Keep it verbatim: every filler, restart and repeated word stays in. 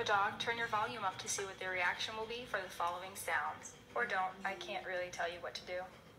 a dog, turn your volume up to see what their reaction will be for the following sounds. Or don't, I can't really tell you what to do.